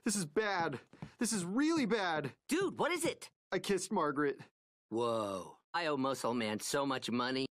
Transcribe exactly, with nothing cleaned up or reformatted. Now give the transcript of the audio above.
This is bad. This is really bad. Dude, what is it? I kissed Margaret. Whoa. I owe Muscle Man so much money.